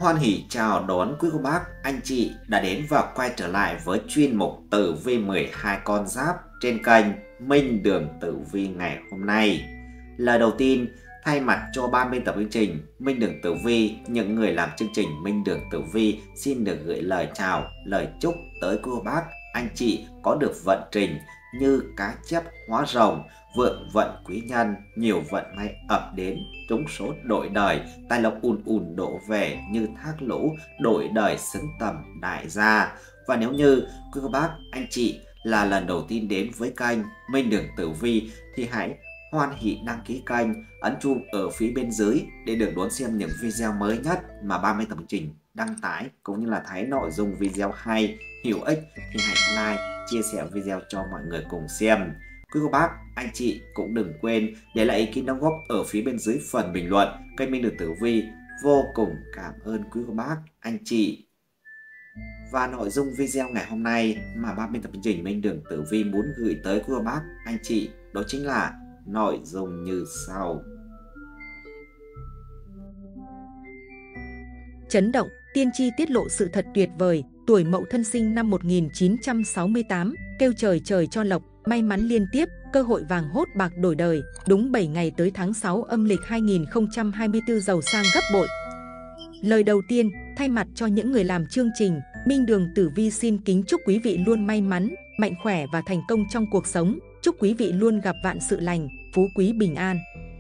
Hoan hỉ chào đón quý cô bác, anh chị đã đến và quay trở lại với chuyên mục tử vi 12 con giáp trên kênh Minh Đường Tử Vi ngày hôm nay. Lời đầu tiên, thay mặt cho ban biên tập chương trình Minh Đường Tử Vi, những người làm chương trình Minh Đường Tử Vi xin được gửi lời chào, lời chúc tới quý cô bác, anh chị có được vận trình như cá chép hóa rồng, vượng vận quý nhân, nhiều vận may ập đến, trúng số đổi đời, tài lộc ùn ùn đổ về như thác lũ, đổi đời xứng tầm đại gia. Và nếu như quý cô bác, anh chị là lần đầu tiên đến với kênh Minh Đường Tử Vi thì hãy hoan hỉ đăng ký kênh, ấn chuông ở phía bên dưới để được đón xem những video mới nhất mà ban biên tập chương trình đăng tải, cũng như là thấy nội dung video hay, hữu ích thì hãy like, chia sẻ video cho mọi người cùng xem. Quý cô bác, anh chị cũng đừng quên để lại ý kiến đóng góp ở phía bên dưới phần bình luận. Kênh Minh Đường Tử Vi vô cùng cảm ơn quý cô bác, anh chị. Và nội dung video ngày hôm nay mà ban biên tập chương trình Minh Đường Tử Vi muốn gửi tới quý cô bác, anh chị đó chính là nội dung như sau. Chấn động, tiên tri tiết lộ sự thật tuyệt vời, tuổi Mậu Thân sinh năm 1968, kêu trời trời cho lộc, may mắn liên tiếp, cơ hội vàng hốt bạc đổi đời, đúng 7 ngày tới tháng 6 âm lịch 2024 giàu sang gấp bội. Lời đầu tiên, thay mặt cho những người làm chương trình, Minh Đường Tử Vi xin kính chúc quý vị luôn may mắn, mạnh khỏe và thành công trong cuộc sống, chúc quý vị luôn gặp vạn sự lành, phú quý bình an.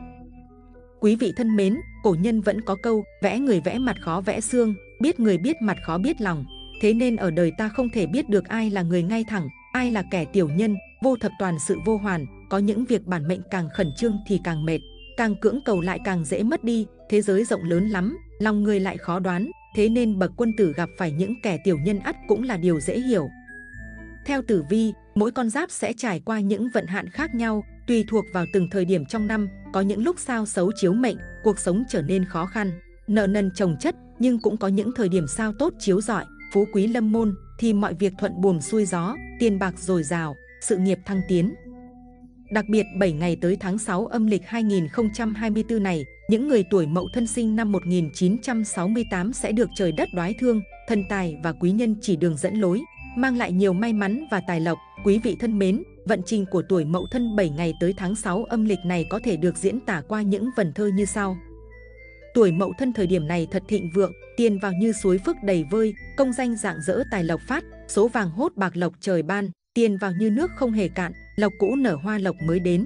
Quý vị thân mến, cổ nhân vẫn có câu, vẽ người vẽ mặt khó vẽ xương, biết người biết mặt khó biết lòng. Thế nên ở đời ta không thể biết được ai là người ngay thẳng, ai là kẻ tiểu nhân, vô thập toàn sự vô hoàn. Có những việc bản mệnh càng khẩn trương thì càng mệt, càng cưỡng cầu lại càng dễ mất đi. Thế giới rộng lớn lắm, lòng người lại khó đoán. Thế nên bậc quân tử gặp phải những kẻ tiểu nhân ắt cũng là điều dễ hiểu. Theo tử vi, mỗi con giáp sẽ trải qua những vận hạn khác nhau, tùy thuộc vào từng thời điểm trong năm. Có những lúc sao xấu chiếu mệnh, cuộc sống trở nên khó khăn, nợ nần chồng chất, nhưng cũng có những thời điểm sao tốt chiếu rọi, phú quý lâm môn, thì mọi việc thuận buồm xuôi gió, tiền bạc dồi dào, sự nghiệp thăng tiến. Đặc biệt 7 ngày tới tháng 6 âm lịch 2024 này, những người tuổi Mậu Thân sinh năm 1968 sẽ được trời đất đoái thương, thần tài và quý nhân chỉ đường dẫn lối, mang lại nhiều may mắn và tài lộc. Quý vị thân mến, vận trình của tuổi Mậu Thân 7 ngày tới tháng 6 âm lịch này có thể được diễn tả qua những vần thơ như sau. Tuổi Mậu Thân thời điểm này thật thịnh vượng, tiền vào như suối phước đầy vơi, công danh rạng rỡ tài lộc phát, số vàng hốt bạc lộc trời ban, tiền vào như nước không hề cạn, lộc cũ nở hoa lộc mới đến.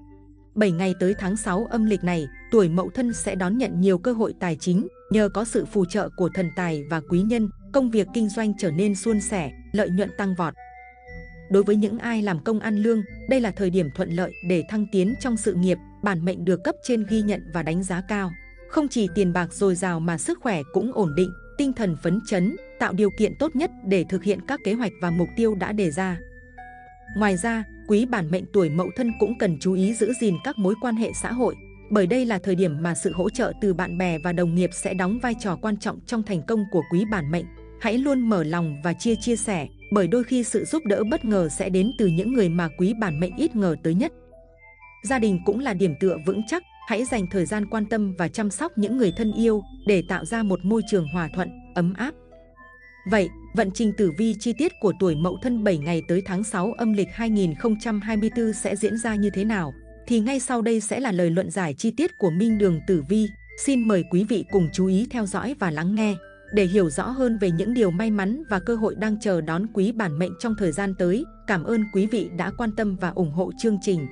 7 ngày tới tháng 6 âm lịch này, tuổi Mậu Thân sẽ đón nhận nhiều cơ hội tài chính, nhờ có sự phù trợ của thần tài và quý nhân, công việc kinh doanh trở nên suôn sẻ, lợi nhuận tăng vọt. Đối với những ai làm công ăn lương, đây là thời điểm thuận lợi để thăng tiến trong sự nghiệp, bản mệnh được cấp trên ghi nhận và đánh giá cao. Không chỉ tiền bạc dồi dào mà sức khỏe cũng ổn định, tinh thần phấn chấn, tạo điều kiện tốt nhất để thực hiện các kế hoạch và mục tiêu đã đề ra. Ngoài ra, quý bản mệnh tuổi Mậu Thân cũng cần chú ý giữ gìn các mối quan hệ xã hội, bởi đây là thời điểm mà sự hỗ trợ từ bạn bè và đồng nghiệp sẽ đóng vai trò quan trọng trong thành công của quý bản mệnh. Hãy luôn mở lòng và chia sẻ, bởi đôi khi sự giúp đỡ bất ngờ sẽ đến từ những người mà quý bản mệnh ít ngờ tới nhất. Gia đình cũng là điểm tựa vững chắc, hãy dành thời gian quan tâm và chăm sóc những người thân yêu để tạo ra một môi trường hòa thuận, ấm áp. Vậy, vận trình tử vi chi tiết của tuổi Mậu Thân 7 ngày tới tháng 6 âm lịch 2024 sẽ diễn ra như thế nào? Thì ngay sau đây sẽ là lời luận giải chi tiết của Minh Đường Tử Vi. Xin mời quý vị cùng chú ý theo dõi và lắng nghe, để hiểu rõ hơn về những điều may mắn và cơ hội đang chờ đón quý bản mệnh trong thời gian tới. Cảm ơn quý vị đã quan tâm và ủng hộ chương trình.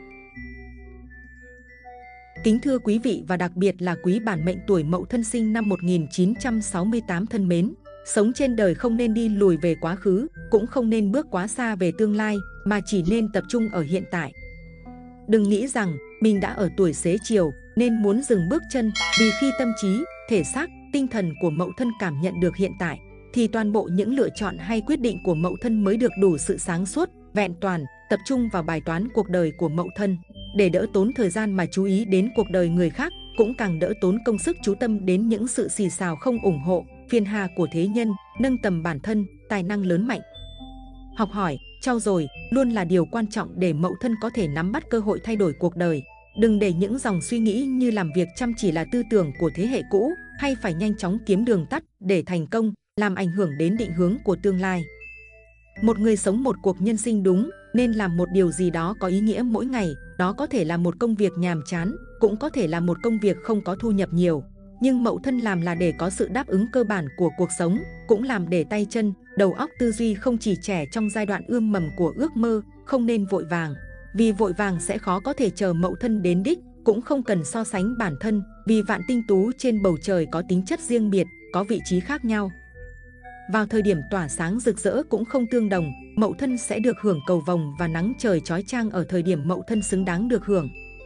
Kính thưa quý vị và đặc biệt là quý bản mệnh tuổi Mậu Thân sinh năm 1968 thân mến, sống trên đời không nên đi lùi về quá khứ, cũng không nên bước quá xa về tương lai, mà chỉ nên tập trung ở hiện tại. Đừng nghĩ rằng mình đã ở tuổi xế chiều nên muốn dừng bước chân, vì khi tâm trí, thể xác, tinh thần của Mậu Thân cảm nhận được hiện tại, thì toàn bộ những lựa chọn hay quyết định của Mậu Thân mới được đủ sự sáng suốt, vẹn toàn, tập trung vào bài toán cuộc đời của Mậu Thân. Để đỡ tốn thời gian mà chú ý đến cuộc đời người khác, cũng càng đỡ tốn công sức chú tâm đến những sự xì xào không ủng hộ, phiền hà của thế nhân, nâng tầm bản thân, tài năng lớn mạnh. Học hỏi, trau dồi luôn là điều quan trọng để Mậu Thân có thể nắm bắt cơ hội thay đổi cuộc đời. Đừng để những dòng suy nghĩ như làm việc chăm chỉ là tư tưởng của thế hệ cũ, hay phải nhanh chóng kiếm đường tắt để thành công, làm ảnh hưởng đến định hướng của tương lai. Một người sống một cuộc nhân sinh đúng nên làm một điều gì đó có ý nghĩa mỗi ngày, đó có thể là một công việc nhàm chán, cũng có thể là một công việc không có thu nhập nhiều. Nhưng Mậu Thân làm là để có sự đáp ứng cơ bản của cuộc sống, cũng làm để tay chân, đầu óc tư duy không chỉ trẻ trong giai đoạn ươm mầm của ước mơ, không nên vội vàng. Vì vội vàng sẽ khó có thể chờ Mậu Thân đến đích, cũng không cần so sánh bản thân, vì vạn tinh tú trên bầu trời có tính chất riêng biệt, có vị trí khác nhau. Vào thời điểm tỏa sáng rực rỡ cũng không tương đồng, Mậu Thân sẽ được hưởng cầu vồng và nắng trời chói chang ở thời điểm Mậu Thân xứng đáng được hưởng.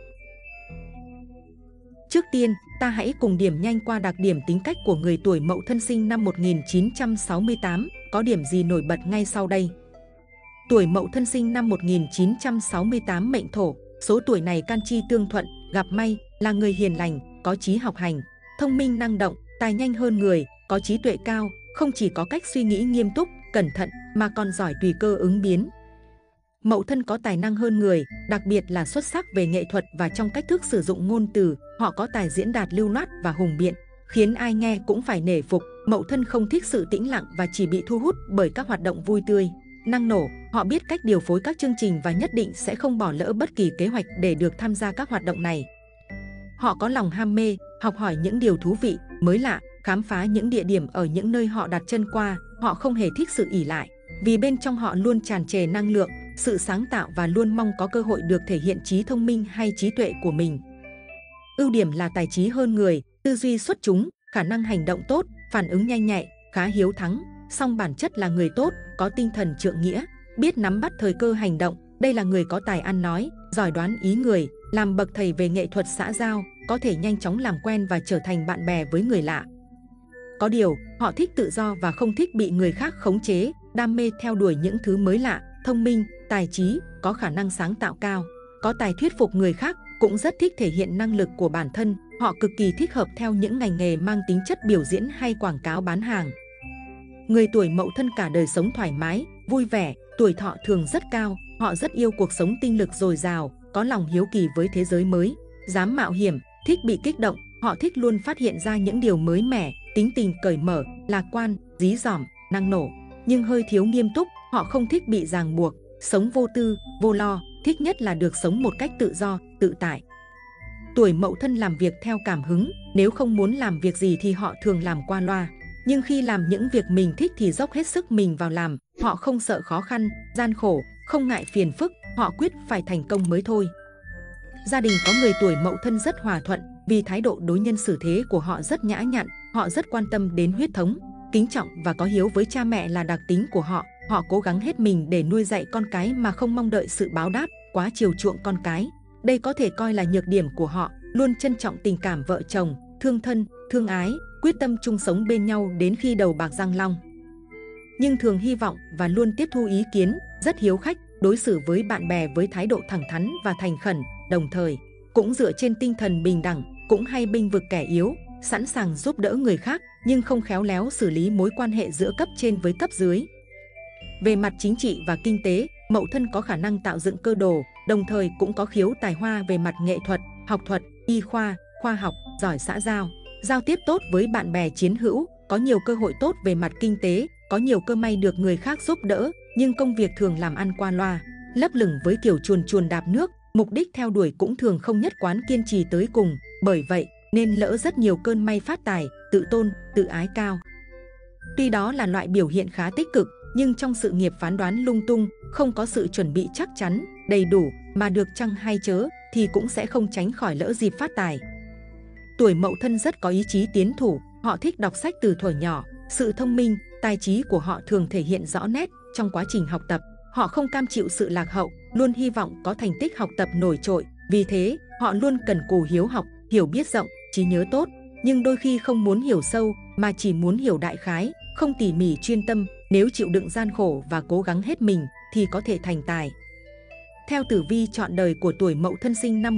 Trước tiên, ta hãy cùng điểm nhanh qua đặc điểm tính cách của người tuổi Mậu Thân sinh năm 1968, có điểm gì nổi bật ngay sau đây. Tuổi Mậu Thân sinh năm 1968 mệnh Thổ, số tuổi này can chi tương thuận, gặp may, là người hiền lành, có chí học hành, thông minh năng động, tài nhanh hơn người, có trí tuệ cao, không chỉ có cách suy nghĩ nghiêm túc, cẩn thận mà còn giỏi tùy cơ ứng biến. Mậu Thân có tài năng hơn người, đặc biệt là xuất sắc về nghệ thuật và trong cách thức sử dụng ngôn từ, họ có tài diễn đạt lưu loát và hùng biện, khiến ai nghe cũng phải nể phục. Mậu Thân không thích sự tĩnh lặng và chỉ bị thu hút bởi các hoạt động vui tươi, năng nổ. Họ biết cách điều phối các chương trình và nhất định sẽ không bỏ lỡ bất kỳ kế hoạch để được tham gia các hoạt động này. Họ có lòng ham mê, học hỏi những điều thú vị, mới lạ, khám phá những địa điểm ở những nơi họ đặt chân qua. Họ không hề thích sự ỷ lại, vì bên trong họ luôn tràn trề năng lượng, sự sáng tạo và luôn mong có cơ hội được thể hiện trí thông minh hay trí tuệ của mình. Ưu điểm là tài trí hơn người, tư duy xuất chúng, khả năng hành động tốt, phản ứng nhanh nhạy, khá hiếu thắng, song bản chất là người tốt, có tinh thần trượng nghĩa, biết nắm bắt thời cơ hành động. Đây là người có tài ăn nói, giỏi đoán ý người, làm bậc thầy về nghệ thuật xã giao, có thể nhanh chóng làm quen và trở thành bạn bè với người lạ. Có điều, họ thích tự do và không thích bị người khác khống chế, đam mê theo đuổi những thứ mới lạ, thông minh, tài trí, có khả năng sáng tạo cao, có tài thuyết phục người khác, cũng rất thích thể hiện năng lực của bản thân. Họ cực kỳ thích hợp theo những ngành nghề mang tính chất biểu diễn hay quảng cáo bán hàng. Người tuổi Mậu Thân cả đời sống thoải mái, vui vẻ, tuổi thọ thường rất cao, họ rất yêu cuộc sống tinh lực dồi dào, có lòng hiếu kỳ với thế giới mới, dám mạo hiểm, thích bị kích động, họ thích luôn phát hiện ra những điều mới mẻ, tính tình cởi mở, lạc quan, dí dỏm, năng nổ, nhưng hơi thiếu nghiêm túc. Họ không thích bị ràng buộc, sống vô tư, vô lo, thích nhất là được sống một cách tự do, tự tại. Tuổi Mậu Thân làm việc theo cảm hứng, nếu không muốn làm việc gì thì họ thường làm qua loa. Nhưng khi làm những việc mình thích thì dốc hết sức mình vào làm, họ không sợ khó khăn, gian khổ, không ngại phiền phức, họ quyết phải thành công mới thôi. Gia đình có người tuổi Mậu Thân rất hòa thuận, vì thái độ đối nhân xử thế của họ rất nhã nhặn, họ rất quan tâm đến huyết thống, kính trọng và có hiếu với cha mẹ là đặc tính của họ. Họ cố gắng hết mình để nuôi dạy con cái mà không mong đợi sự báo đáp, quá chiều chuộng con cái. Đây có thể coi là nhược điểm của họ, luôn trân trọng tình cảm vợ chồng, thương thân, thương ái, quyết tâm chung sống bên nhau đến khi đầu bạc răng long. Nhưng thường hy vọng và luôn tiếp thu ý kiến, rất hiếu khách, đối xử với bạn bè với thái độ thẳng thắn và thành khẩn, đồng thời cũng dựa trên tinh thần bình đẳng, cũng hay bênh vực kẻ yếu, sẵn sàng giúp đỡ người khác, nhưng không khéo léo xử lý mối quan hệ giữa cấp trên với cấp dưới. Về mặt chính trị và kinh tế, Mậu Thân có khả năng tạo dựng cơ đồ, đồng thời cũng có khiếu tài hoa về mặt nghệ thuật, học thuật, y khoa, khoa học, giỏi xã giao, giao tiếp tốt với bạn bè chiến hữu, có nhiều cơ hội tốt về mặt kinh tế, có nhiều cơ may được người khác giúp đỡ, nhưng công việc thường làm ăn qua loa, lấp lửng với kiểu chuồn chuồn đạp nước, mục đích theo đuổi cũng thường không nhất quán kiên trì tới cùng, bởi vậy nên lỡ rất nhiều cơn may phát tài, tự tôn, tự ái cao. Tuy đó là loại biểu hiện khá tích cực, nhưng trong sự nghiệp phán đoán lung tung, không có sự chuẩn bị chắc chắn, đầy đủ, mà được chăng hay chớ, thì cũng sẽ không tránh khỏi lỡ dịp phát tài. Tuổi Mậu Thân rất có ý chí tiến thủ, họ thích đọc sách từ thuở nhỏ, sự thông minh, tài trí của họ thường thể hiện rõ nét trong quá trình học tập. Họ không cam chịu sự lạc hậu, luôn hy vọng có thành tích học tập nổi trội, vì thế họ luôn cần cù hiếu học, hiểu biết rộng, trí nhớ tốt, nhưng đôi khi không muốn hiểu sâu mà chỉ muốn hiểu đại khái, không tỉ mỉ chuyên tâm. Nếu chịu đựng gian khổ và cố gắng hết mình thì có thể thành tài. Theo tử vi chọn đời của tuổi Mậu Thân sinh năm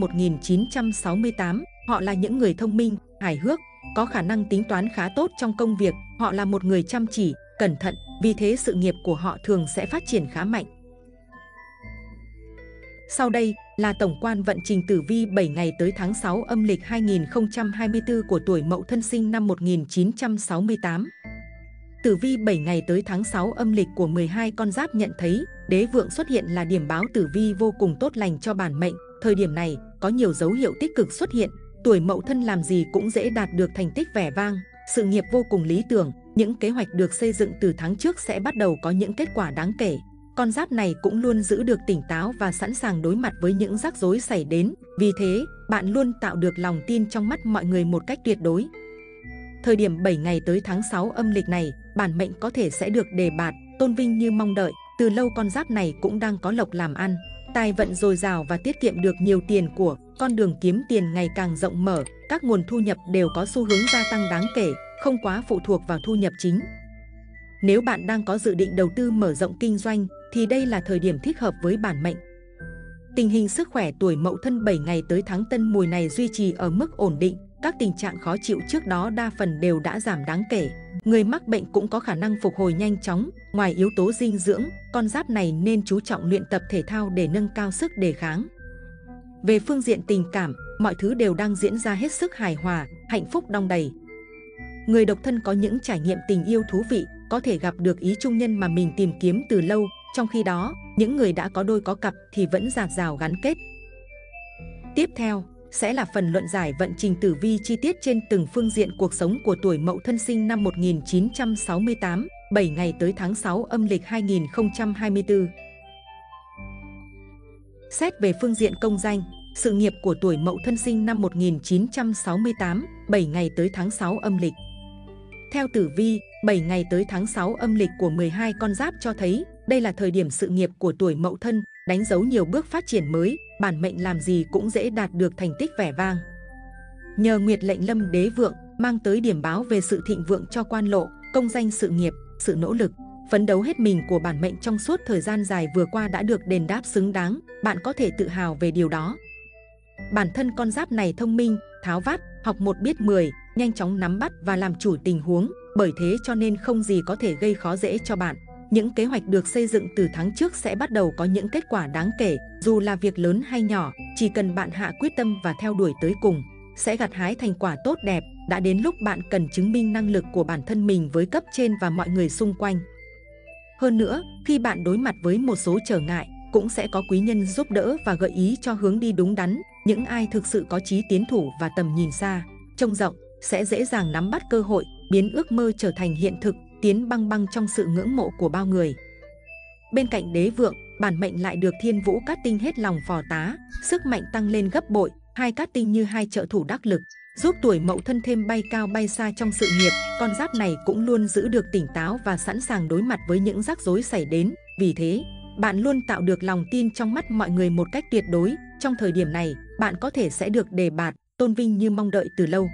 1968, họ là những người thông minh, hài hước, có khả năng tính toán khá tốt trong công việc. Họ là một người chăm chỉ, cẩn thận, vì thế sự nghiệp của họ thường sẽ phát triển khá mạnh. Sau đây, là tổng quan vận trình tử vi 7 ngày tới tháng 6 âm lịch 2024 của tuổi Mậu Thân sinh năm 1968. Tử vi 7 ngày tới tháng 6 âm lịch của 12 con giáp nhận thấy đế vượng xuất hiện là điểm báo tử vi vô cùng tốt lành cho bản mệnh. Thời điểm này có nhiều dấu hiệu tích cực xuất hiện, tuổi Mậu Thân làm gì cũng dễ đạt được thành tích vẻ vang, sự nghiệp vô cùng lý tưởng, những kế hoạch được xây dựng từ tháng trước sẽ bắt đầu có những kết quả đáng kể. Con giáp này cũng luôn giữ được tỉnh táo và sẵn sàng đối mặt với những rắc rối xảy đến, vì thế bạn luôn tạo được lòng tin trong mắt mọi người một cách tuyệt đối. Thời điểm 7 ngày tới tháng 6 âm lịch này, bản mệnh có thể sẽ được đề bạt, tôn vinh như mong đợi. Từ lâu con giáp này cũng đang có lộc làm ăn, tài vận dồi dào và tiết kiệm được nhiều tiền của, con đường kiếm tiền ngày càng rộng mở, các nguồn thu nhập đều có xu hướng gia tăng đáng kể, không quá phụ thuộc vào thu nhập chính. Nếu bạn đang có dự định đầu tư mở rộng kinh doanh, thì đây là thời điểm thích hợp với bản mệnh. Tình hình sức khỏe tuổi Mậu Thân 7 ngày tới tháng Tân Mùi này duy trì ở mức ổn định, các tình trạng khó chịu trước đó đa phần đều đã giảm đáng kể. Người mắc bệnh cũng có khả năng phục hồi nhanh chóng. Ngoài yếu tố dinh dưỡng, con giáp này nên chú trọng luyện tập thể thao để nâng cao sức đề kháng. Về phương diện tình cảm, mọi thứ đều đang diễn ra hết sức hài hòa, hạnh phúc đong đầy. Người độc thân có những trải nghiệm tình yêu thú vị, có thể gặp được ý chung nhân mà mình tìm kiếm từ lâu. Trong khi đó, những người đã có đôi có cặp thì vẫn dạt dào gắn kết. Tiếp theo sẽ là phần luận giải vận trình tử vi chi tiết trên từng phương diện cuộc sống của tuổi Mậu Thân sinh năm 1968, 7 ngày tới tháng 6 âm lịch 2024. Xét về phương diện công danh, sự nghiệp của tuổi Mậu Thân sinh năm 1968, 7 ngày tới tháng 6 âm lịch. Theo tử vi, 7 ngày tới tháng 6 âm lịch của 12 con giáp cho thấy đây là thời điểm sự nghiệp của tuổi Mậu Thân, đánh dấu nhiều bước phát triển mới, bản mệnh làm gì cũng dễ đạt được thành tích vẻ vang. Nhờ Nguyệt lệnh lâm đế vượng mang tới điểm báo về sự thịnh vượng cho quan lộ, công danh sự nghiệp, sự nỗ lực, phấn đấu hết mình của bản mệnh trong suốt thời gian dài vừa qua đã được đền đáp xứng đáng, bạn có thể tự hào về điều đó. Bản thân con giáp này thông minh, tháo vát, học một biết 10, nhanh chóng nắm bắt và làm chủ tình huống, bởi thế cho nên không gì có thể gây khó dễ cho bạn. Những kế hoạch được xây dựng từ tháng trước sẽ bắt đầu có những kết quả đáng kể, dù là việc lớn hay nhỏ, chỉ cần bạn hạ quyết tâm và theo đuổi tới cùng, sẽ gặt hái thành quả tốt đẹp. Đã đến lúc bạn cần chứng minh năng lực của bản thân mình với cấp trên và mọi người xung quanh. Hơn nữa, khi bạn đối mặt với một số trở ngại, cũng sẽ có quý nhân giúp đỡ và gợi ý cho hướng đi đúng đắn. Những ai thực sự có chí tiến thủ và tầm nhìn xa, trông rộng, sẽ dễ dàng nắm bắt cơ hội, biến ước mơ trở thành hiện thực, tiến băng băng trong sự ngưỡng mộ của bao người. Bên cạnh đế vượng, bản mệnh lại được thiên vũ cát tinh hết lòng phò tá, sức mạnh tăng lên gấp bội, hai cát tinh như hai trợ thủ đắc lực, giúp tuổi Mậu Thân thêm bay cao bay xa trong sự nghiệp. Con giáp này cũng luôn giữ được tỉnh táo và sẵn sàng đối mặt với những rắc rối xảy đến. Vì thế, bạn luôn tạo được lòng tin trong mắt mọi người một cách tuyệt đối. Trong thời điểm này, bạn có thể sẽ được đề bạt, tôn vinh như mong đợi từ lâu.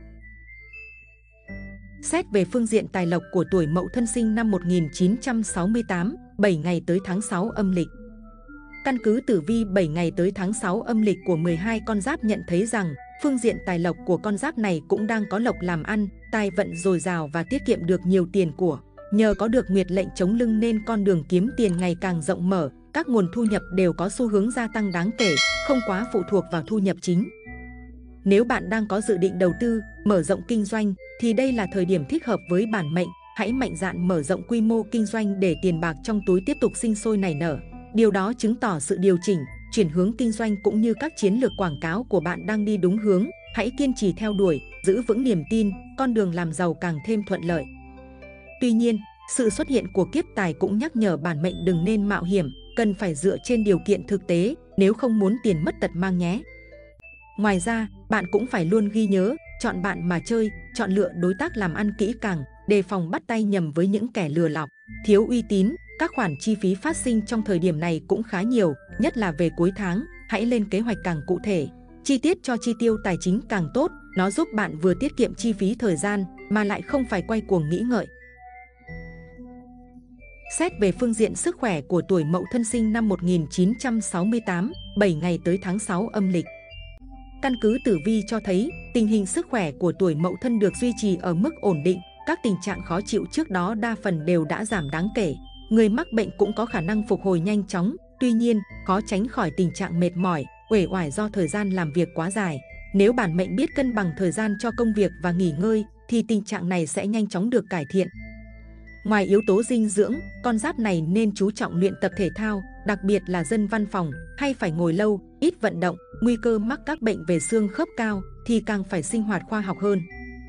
Xét về phương diện tài lộc của tuổi Mậu Thân sinh năm 1968, 7 ngày tới tháng 6 âm lịch. Căn cứ tử vi 7 ngày tới tháng 6 âm lịch của 12 con giáp nhận thấy rằng phương diện tài lộc của con giáp này cũng đang có lộc làm ăn, tài vận dồi dào và tiết kiệm được nhiều tiền của. Nhờ có được Nguyệt lệnh chống lưng nên con đường kiếm tiền ngày càng rộng mở, các nguồn thu nhập đều có xu hướng gia tăng đáng kể, không quá phụ thuộc vào thu nhập chính. Nếu bạn đang có dự định đầu tư, mở rộng kinh doanh, thì đây là thời điểm thích hợp với bản mệnh. Hãy mạnh dạn mở rộng quy mô kinh doanh để tiền bạc trong túi tiếp tục sinh sôi nảy nở. Điều đó chứng tỏ sự điều chỉnh, chuyển hướng kinh doanh cũng như các chiến lược quảng cáo của bạn đang đi đúng hướng. Hãy kiên trì theo đuổi, giữ vững niềm tin, con đường làm giàu càng thêm thuận lợi. Tuy nhiên, sự xuất hiện của kiếp tài cũng nhắc nhở bản mệnh đừng nên mạo hiểm, cần phải dựa trên điều kiện thực tế, nếu không muốn tiền mất tật mang nhé. Ngoài ra, bạn cũng phải luôn ghi nhớ, chọn bạn mà chơi, chọn lựa đối tác làm ăn kỹ càng, đề phòng bắt tay nhầm với những kẻ lừa lọc, thiếu uy tín. Các khoản chi phí phát sinh trong thời điểm này cũng khá nhiều, nhất là về cuối tháng. Hãy lên kế hoạch càng cụ thể, chi tiết cho chi tiêu tài chính càng tốt, nó giúp bạn vừa tiết kiệm chi phí thời gian mà lại không phải quay cuồng nghĩ ngợi. Xét về phương diện sức khỏe của tuổi Mậu Thân sinh năm 1968, 7 ngày tới tháng 6 âm lịch. Căn cứ tử vi cho thấy tình hình sức khỏe của tuổi Mậu Thân được duy trì ở mức ổn định, các tình trạng khó chịu trước đó đa phần đều đã giảm đáng kể. Người mắc bệnh cũng có khả năng phục hồi nhanh chóng, tuy nhiên khó tránh khỏi tình trạng mệt mỏi, uể oải do thời gian làm việc quá dài. Nếu bản mệnh biết cân bằng thời gian cho công việc và nghỉ ngơi, thì tình trạng này sẽ nhanh chóng được cải thiện. Ngoài yếu tố dinh dưỡng, con giáp này nên chú trọng luyện tập thể thao, đặc biệt là dân văn phòng, hay phải ngồi lâu, ít vận động, nguy cơ mắc các bệnh về xương khớp cao, thì càng phải sinh hoạt khoa học hơn.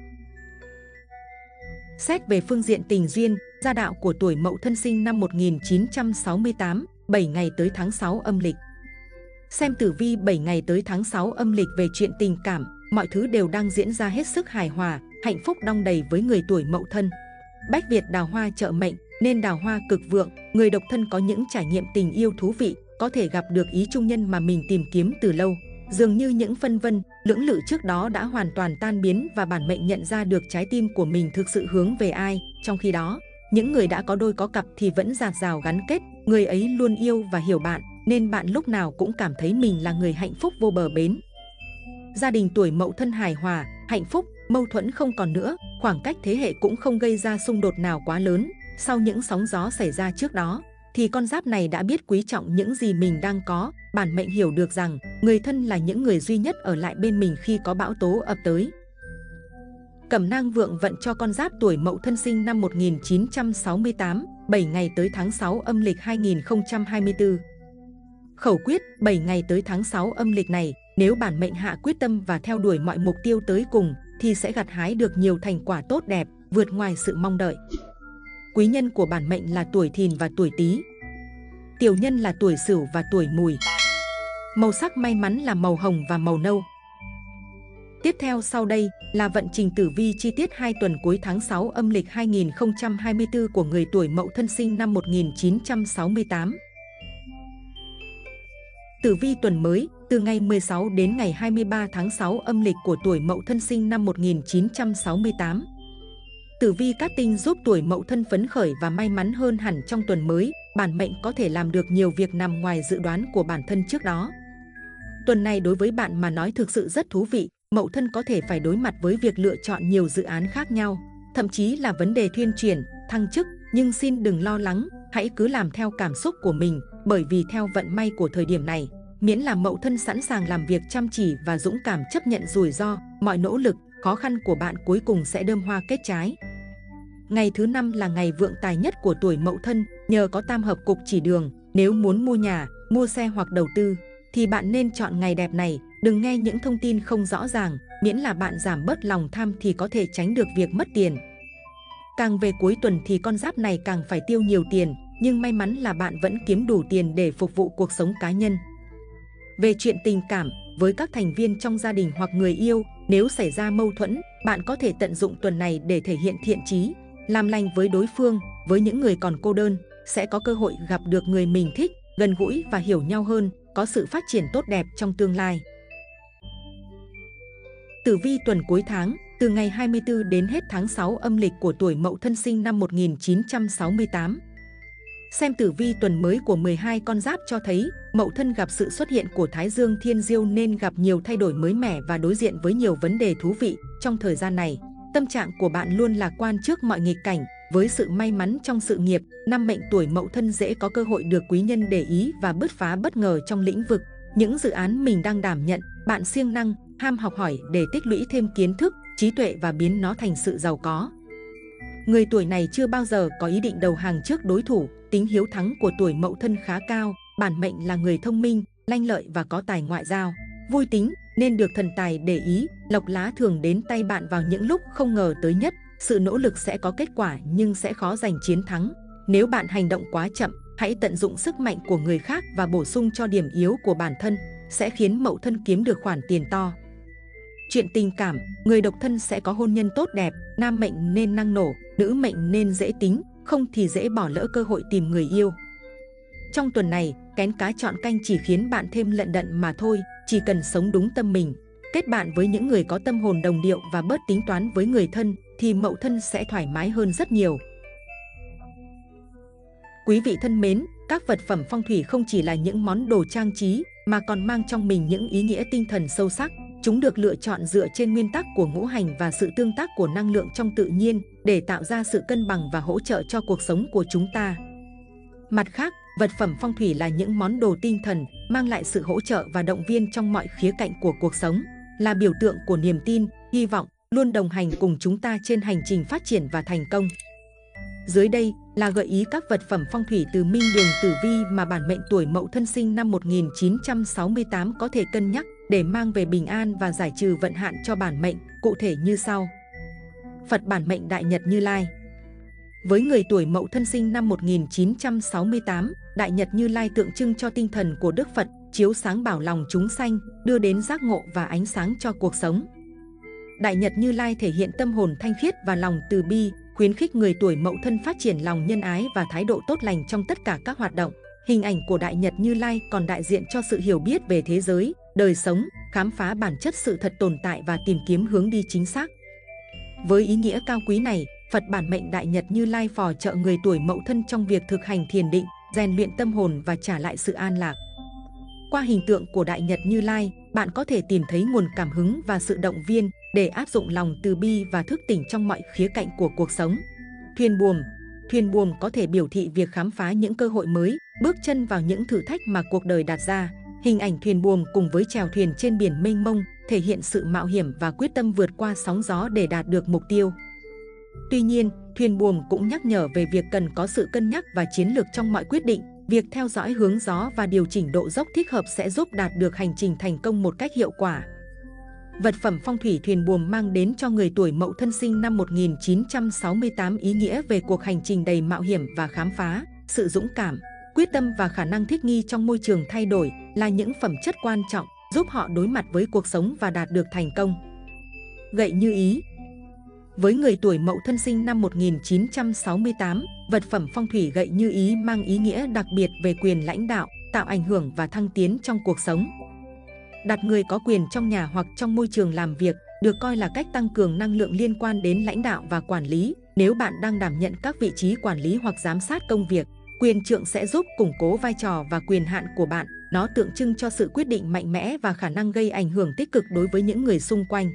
Xét về phương diện tình duyên, gia đạo của tuổi Mậu Thân sinh năm 1968, 7 ngày tới tháng 6 âm lịch. Xem tử vi 7 ngày tới tháng 6 âm lịch về chuyện tình cảm, mọi thứ đều đang diễn ra hết sức hài hòa, hạnh phúc đong đầy với người tuổi Mậu Thân. Bách Việt đào hoa trợ mệnh, nên đào hoa cực vượng, người độc thân có những trải nghiệm tình yêu thú vị, có thể gặp được ý chung nhân mà mình tìm kiếm từ lâu. Dường như những phân vân, lưỡng lự trước đó đã hoàn toàn tan biến và bản mệnh nhận ra được trái tim của mình thực sự hướng về ai. Trong khi đó, những người đã có đôi có cặp thì vẫn dạt dào gắn kết, người ấy luôn yêu và hiểu bạn, nên bạn lúc nào cũng cảm thấy mình là người hạnh phúc vô bờ bến. Gia đình tuổi Mậu Thân hài hòa, hạnh phúc, mâu thuẫn không còn nữa, khoảng cách thế hệ cũng không gây ra xung đột nào quá lớn. Sau những sóng gió xảy ra trước đó, thì con giáp này đã biết quý trọng những gì mình đang có. Bản mệnh hiểu được rằng người thân là những người duy nhất ở lại bên mình khi có bão tố ập tới. Cẩm nang vượng vận cho con giáp tuổi Mậu Thân sinh năm 1968, 7 ngày tới tháng 6 âm lịch 2024. Khẩu quyết: 7 ngày tới tháng 6 âm lịch này, nếu bản mệnh hạ quyết tâm và theo đuổi mọi mục tiêu tới cùng, thì sẽ gặt hái được nhiều thành quả tốt đẹp, vượt ngoài sự mong đợi. Quý nhân của bản mệnh là tuổi Thìn và tuổi Tý. Tiểu nhân là tuổi Sửu và tuổi Mùi. Màu sắc may mắn là màu hồng và màu nâu. Tiếp theo sau đây là vận trình tử vi chi tiết 2 tuần cuối tháng 6 âm lịch 2024 của người tuổi Mậu Thân sinh năm 1968. Tử vi tuần mới, từ ngày 16 đến ngày 23 tháng 6 âm lịch của tuổi Mậu Thân sinh năm 1968. Tử vi cát tinh giúp tuổi Mậu Thân phấn khởi và may mắn hơn hẳn trong tuần mới, bản mệnh có thể làm được nhiều việc nằm ngoài dự đoán của bản thân trước đó. Tuần này đối với bạn mà nói thực sự rất thú vị, Mậu Thân có thể phải đối mặt với việc lựa chọn nhiều dự án khác nhau, thậm chí là vấn đề thuyên chuyển, thăng chức, nhưng xin đừng lo lắng, hãy cứ làm theo cảm xúc của mình, bởi vì theo vận may của thời điểm này, miễn là Mậu Thân sẵn sàng làm việc chăm chỉ và dũng cảm chấp nhận rủi ro, mọi nỗ lực, khó khăn của bạn cuối cùng sẽ đơm hoa kết trái. Ngày thứ 5 là ngày vượng tài nhất của tuổi Mậu Thân, nhờ có tam hợp cục chỉ đường, nếu muốn mua nhà, mua xe hoặc đầu tư, thì bạn nên chọn ngày đẹp này, đừng nghe những thông tin không rõ ràng, miễn là bạn giảm bớt lòng tham thì có thể tránh được việc mất tiền. Càng về cuối tuần thì con giáp này càng phải tiêu nhiều tiền, nhưng may mắn là bạn vẫn kiếm đủ tiền để phục vụ cuộc sống cá nhân. Về chuyện tình cảm, với các thành viên trong gia đình hoặc người yêu, nếu xảy ra mâu thuẫn, bạn có thể tận dụng tuần này để thể hiện thiện chí, làm lành với đối phương. Với những người còn cô đơn, sẽ có cơ hội gặp được người mình thích, gần gũi và hiểu nhau hơn, có sự phát triển tốt đẹp trong tương lai. Tử vi tuần cuối tháng, từ ngày 24 đến hết tháng 6 âm lịch của tuổi Mậu Thân sinh năm 1968. Xem tử vi tuần mới của 12 con giáp cho thấy, Mậu Thân gặp sự xuất hiện của Thái Dương Thiên Diêu nên gặp nhiều thay đổi mới mẻ và đối diện với nhiều vấn đề thú vị. Trong thời gian này, tâm trạng của bạn luôn lạc quan trước mọi nghịch cảnh. Với sự may mắn trong sự nghiệp, năm mệnh tuổi Mậu Thân dễ có cơ hội được quý nhân để ý và bứt phá bất ngờ trong lĩnh vực, những dự án mình đang đảm nhận. Bạn siêng năng, ham học hỏi để tích lũy thêm kiến thức, trí tuệ và biến nó thành sự giàu có. Người tuổi này chưa bao giờ có ý định đầu hàng trước đối thủ. Tính hiếu thắng của tuổi Mậu Thân khá cao, bản mệnh là người thông minh, lanh lợi và có tài ngoại giao, vui tính nên được thần tài để ý. Lộc lá thường đến tay bạn vào những lúc không ngờ tới nhất. Sự nỗ lực sẽ có kết quả nhưng sẽ khó giành chiến thắng. Nếu bạn hành động quá chậm, hãy tận dụng sức mạnh của người khác và bổ sung cho điểm yếu của bản thân, sẽ khiến Mậu Thân kiếm được khoản tiền to. Chuyện tình cảm, người độc thân sẽ có hôn nhân tốt đẹp, nam mệnh nên năng nổ, nữ mệnh nên dễ tính, không thì dễ bỏ lỡ cơ hội tìm người yêu. Trong tuần này, kén cá chọn canh chỉ khiến bạn thêm lận đận mà thôi, chỉ cần sống đúng tâm mình, kết bạn với những người có tâm hồn đồng điệu và bớt tính toán với người thân, thì Mậu Thân sẽ thoải mái hơn rất nhiều. Quý vị thân mến, các vật phẩm phong thủy không chỉ là những món đồ trang trí, mà còn mang trong mình những ý nghĩa tinh thần sâu sắc. Chúng được lựa chọn dựa trên nguyên tắc của ngũ hành và sự tương tác của năng lượng trong tự nhiên để tạo ra sự cân bằng và hỗ trợ cho cuộc sống của chúng ta. Mặt khác, Vật phẩm phong thủy là những món đồ tinh thần, mang lại sự hỗ trợ và động viên trong mọi khía cạnh của cuộc sống, là biểu tượng của niềm tin, hy vọng, luôn đồng hành cùng chúng ta trên hành trình phát triển và thành công. Dưới đây là gợi ý các vật phẩm phong thủy từ Minh Đường Tử Vi mà bản mệnh tuổi Mậu Thân sinh năm 1968 có thể cân nhắc để mang về bình an và giải trừ vận hạn cho bản mệnh, cụ thể như sau. Phật bản mệnh Đại Nhật Như Lai. Với người tuổi Mậu Thân sinh năm 1968, Đại Nhật Như Lai tượng trưng cho tinh thần của Đức Phật, chiếu sáng bảo lòng chúng sanh, đưa đến giác ngộ và ánh sáng cho cuộc sống. Đại Nhật Như Lai thể hiện tâm hồn thanh khiết và lòng từ bi, khuyến khích người tuổi Mậu Thân phát triển lòng nhân ái và thái độ tốt lành trong tất cả các hoạt động. Hình ảnh của Đại Nhật Như Lai còn đại diện cho sự hiểu biết về thế giới, đời sống, khám phá bản chất sự thật tồn tại và tìm kiếm hướng đi chính xác. Với ý nghĩa cao quý này, Phật bản mệnh Đại Nhật Như Lai phò trợ người tuổi Mậu Thân trong việc thực hành thiền định, rèn luyện tâm hồn và trả lại sự an lạc. Qua hình tượng của Đại Nhật Như Lai, bạn có thể tìm thấy nguồn cảm hứng và sự động viên để áp dụng lòng từ bi và thức tỉnh trong mọi khía cạnh của cuộc sống. Thuyền buồm có thể biểu thị việc khám phá những cơ hội mới, bước chân vào những thử thách mà cuộc đời đặt ra. Hình ảnh thuyền buồm cùng với chèo thuyền trên biển mênh mông thể hiện sự mạo hiểm và quyết tâm vượt qua sóng gió để đạt được mục tiêu. Tuy nhiên, thuyền buồm cũng nhắc nhở về việc cần có sự cân nhắc và chiến lược trong mọi quyết định. Việc theo dõi hướng gió và điều chỉnh độ dốc thích hợp sẽ giúp đạt được hành trình thành công một cách hiệu quả. Vật phẩm phong thủy thuyền buồm mang đến cho người tuổi Mậu Thân sinh năm 1968 ý nghĩa về cuộc hành trình đầy mạo hiểm và khám phá, sự dũng cảm, quyết tâm và khả năng thích nghi trong môi trường thay đổi là những phẩm chất quan trọng giúp họ đối mặt với cuộc sống và đạt được thành công. Gậy như ý. Với người tuổi Mậu Thân sinh năm 1968, vật phẩm phong thủy gậy như ý mang ý nghĩa đặc biệt về quyền lãnh đạo, tạo ảnh hưởng và thăng tiến trong cuộc sống. Đặt người có quyền trong nhà hoặc trong môi trường làm việc được coi là cách tăng cường năng lượng liên quan đến lãnh đạo và quản lý. Nếu bạn đang đảm nhận các vị trí quản lý hoặc giám sát công việc, quyền trượng sẽ giúp củng cố vai trò và quyền hạn của bạn. Nó tượng trưng cho sự quyết định mạnh mẽ và khả năng gây ảnh hưởng tích cực đối với những người xung quanh.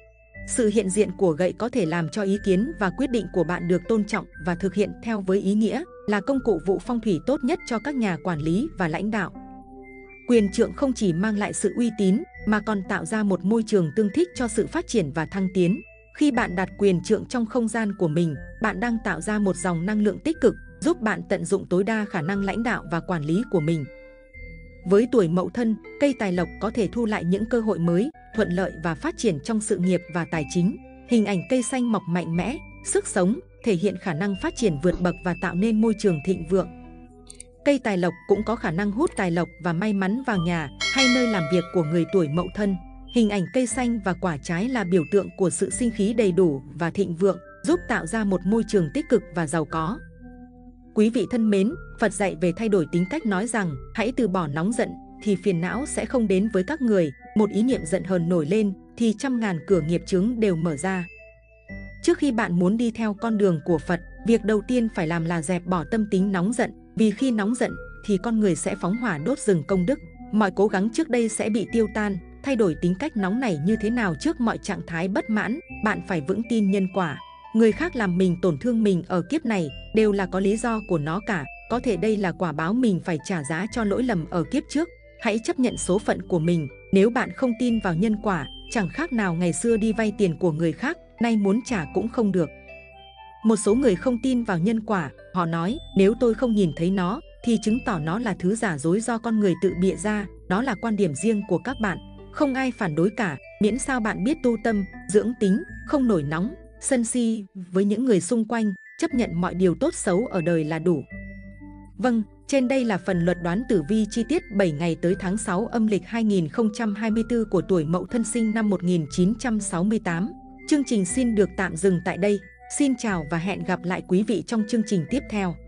Sự hiện diện của gậy có thể làm cho ý kiến và quyết định của bạn được tôn trọng và thực hiện theo với ý nghĩa là công cụ vụ phong thủy tốt nhất cho các nhà quản lý và lãnh đạo. Quyền trượng không chỉ mang lại sự uy tín mà còn tạo ra một môi trường tương thích cho sự phát triển và thăng tiến. Khi bạn đặt quyền trượng trong không gian của mình, bạn đang tạo ra một dòng năng lượng tích cực giúp bạn tận dụng tối đa khả năng lãnh đạo và quản lý của mình. Với tuổi Mậu Thân, cây tài lộc có thể thu lại những cơ hội mới, thuận lợi và phát triển trong sự nghiệp và tài chính. Hình ảnh cây xanh mọc mạnh mẽ, sức sống, thể hiện khả năng phát triển vượt bậc và tạo nên môi trường thịnh vượng. Cây tài lộc cũng có khả năng hút tài lộc và may mắn vào nhà hay nơi làm việc của người tuổi Mậu Thân. Hình ảnh cây xanh và quả trái là biểu tượng của sự sinh khí đầy đủ và thịnh vượng, giúp tạo ra một môi trường tích cực và giàu có. Quý vị thân mến, Phật dạy về thay đổi tính cách nói rằng hãy từ bỏ nóng giận thì phiền não sẽ không đến với các người. Một ý niệm giận hờn nổi lên thì trăm ngàn cửa nghiệp chướng đều mở ra. Trước khi bạn muốn đi theo con đường của Phật, việc đầu tiên phải làm là dẹp bỏ tâm tính nóng giận. Vì khi nóng giận thì con người sẽ phóng hỏa đốt rừng công đức. Mọi cố gắng trước đây sẽ bị tiêu tan. Thay đổi tính cách nóng nảy như thế nào trước mọi trạng thái bất mãn, bạn phải vững tin nhân quả. Người khác làm mình tổn thương mình ở kiếp này đều là có lý do của nó cả. Có thể đây là quả báo mình phải trả giá cho lỗi lầm ở kiếp trước. Hãy chấp nhận số phận của mình. Nếu bạn không tin vào nhân quả, chẳng khác nào ngày xưa đi vay tiền của người khác, nay muốn trả cũng không được. Một số người không tin vào nhân quả, họ nói nếu tôi không nhìn thấy nó thì chứng tỏ nó là thứ giả dối do con người tự bịa ra. Đó là quan điểm riêng của các bạn, không ai phản đối cả, miễn sao bạn biết tu tâm, dưỡng tính, không nổi nóng, sân si với những người xung quanh, chấp nhận mọi điều tốt xấu ở đời là đủ. Vâng, trên đây là phần luật đoán tử vi chi tiết 7 ngày tới tháng 6 âm lịch 2024 của tuổi Mậu Thân sinh năm 1968. Chương trình xin được tạm dừng tại đây. Xin chào và hẹn gặp lại quý vị trong chương trình tiếp theo.